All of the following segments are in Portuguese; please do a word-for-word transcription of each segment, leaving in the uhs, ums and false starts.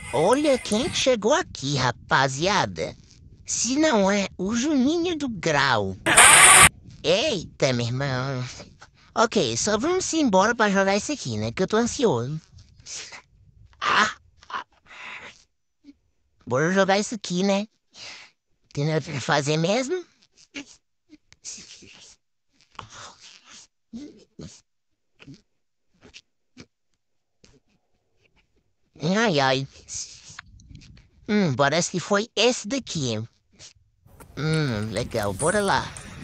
Olha quem chegou aqui, rapaziada. Se não é o Juninho do Grau. Eita, meu irmão. Ok, só vamos embora pra jogar isso aqui, né? Que eu tô ansioso. Ah, bora jogar isso aqui, né? Tem nada pra fazer mesmo? Ai, ai. Hum, parece que foi esse daqui. Hum, legal. Bora lá.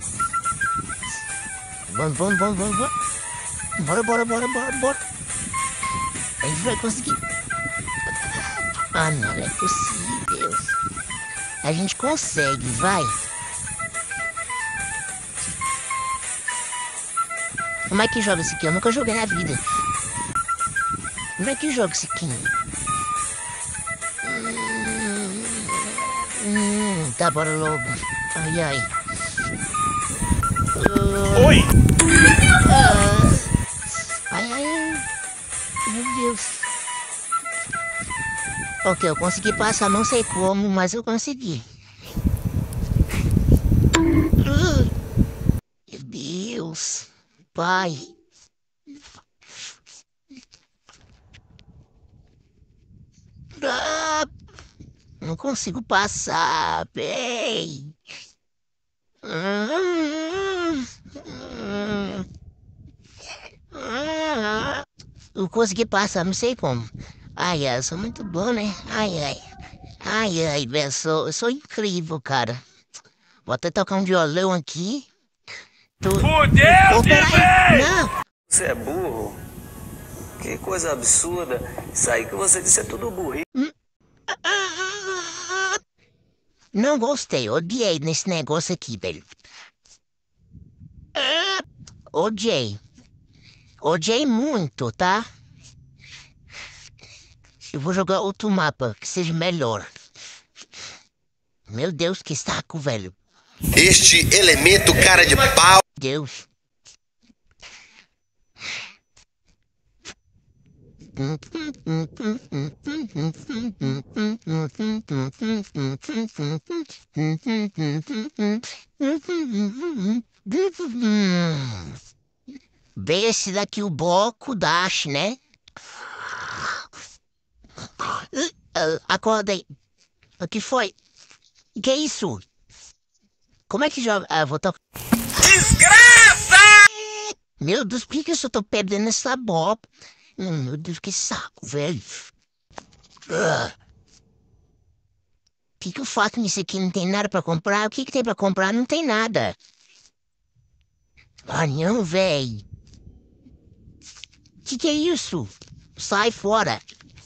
Vamos, vamos, vamos, vamos, vamos. Bora, bora, bora, bora, bora. A gente vai conseguir. Ah, não é possível. A gente consegue, vai. Como é que joga isso aqui? Eu nunca joguei na vida. Como é que joga isso aqui? Hum, hum, tá, bora logo. Ai, ai. Uh, Oi! ah, ai, ai. Meu Deus. Ok, eu consegui passar, não sei como, mas eu consegui. Uh, meu Deus. Pai. Ah, não consigo passar, bem. Eu consegui passar, não sei como. Ai, ai, eu sou muito bom, né? Ai, ai. Ai, ai, velho, eu sou, eu sou incrível, cara. Vou até tocar um violão aqui. Tô... Fudeu, Oh, peraí! Steve! Não! Você é burro? Que coisa absurda. Isso aí que você disse é tudo burrice. Não gostei, odiei nesse negócio aqui, velho. Odiei. Odiei muito, tá? Eu vou jogar outro mapa que seja melhor. Meu Deus, que saco, velho. Este elemento cara de pau. Deus. Bem, esse daqui o bloco Dash, né? Ah, acordei. O que foi? Que é isso? Como é que joga? Ah, vou tocar. Desgraça! Meu Deus, por que que eu só tô perdendo essa bola? Hum, Meu Deus, que saco, velho. Ah. O que que eu faço nisso aqui? Não tem nada pra comprar? O que que tem pra comprar? Não tem nada. Ah, não, velho. Que que é isso? Sai fora.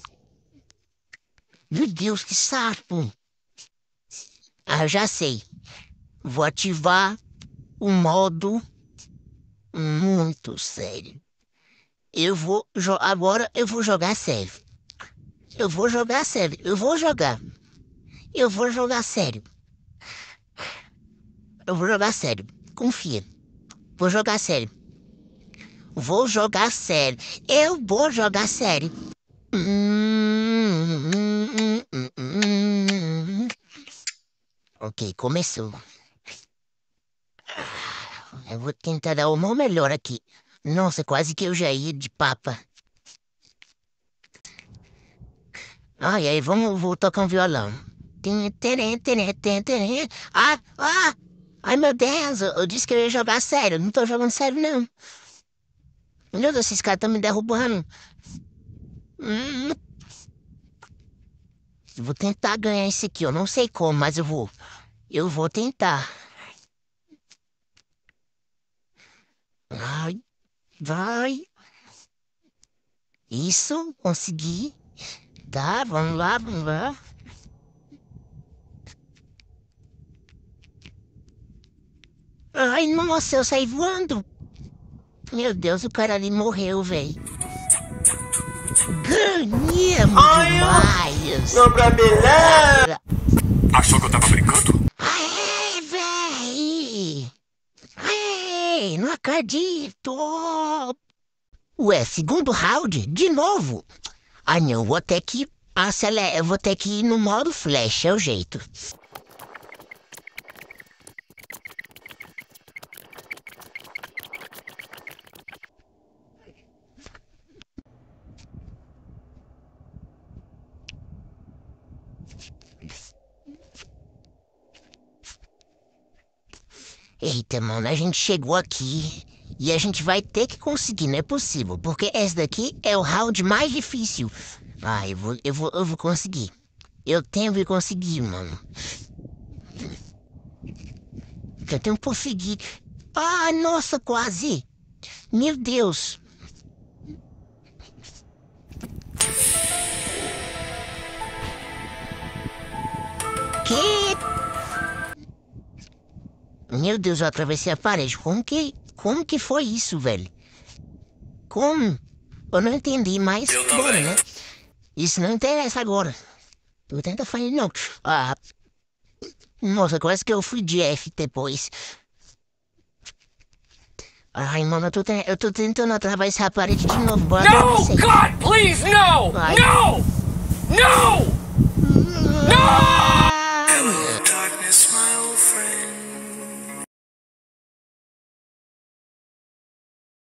Meu Deus, que saco. Ah, já sei. Vou ativar o modo muito sério. Eu vou jo- agora eu vou jogar sério. Eu vou jogar sério. Eu vou jogar. Eu vou jogar sério. Eu vou jogar sério. Confia. Vou jogar sério. Vou jogar sério. Eu vou jogar sério. Hum, hum, hum, hum, hum. Ok, começou. Eu vou tentar dar o meu melhor aqui. Nossa, quase que eu já ia de papa. Ai, ai, vamos, vou tocar um violão. Tem, terem, terem, terem, terem. Ah, ah! Ai, meu Deus, eu, eu disse que eu ia jogar sério. Não tô jogando sério, não. Meu Deus, esses caras estão me derrubando. Hum, vou tentar ganhar esse aqui. Eu não sei como, mas eu vou. Eu vou tentar. Ai, vai. Isso, consegui. Tá, vamos lá, vamos lá. Ai, nossa, eu saí voando. Meu Deus, o cara ali morreu, velho. Ganhamos demais. Beleza! Achou que eu tava brincando? Aê, véi! Aê, não acredito! Ué, segundo round, de novo? Ah, não, vou ter que Acelera, eu vou ter que ir no modo flash, é o jeito. Eita, mano, a gente chegou aqui e a gente vai ter que conseguir, não é possível, porque esse daqui é o round mais difícil. Ah, eu vou, eu vou, eu vou conseguir. Eu tenho que conseguir, mano. Eu tenho que conseguir. Ah, nossa, quase. Meu Deus. Que? Meu Deus, eu atravessei a parede. Como que, como que foi isso, velho? Como? Eu não entendi, mas Eu bora, também. né? Isso não interessa agora. Tu tenta fazer não. Ah, nossa, quase que eu fui de F depois. Ai, mano, eu tô, te- eu tô tentando atravessar a parede de novo. Bora No! atravessar. God, please, no! Ai. No! No! No!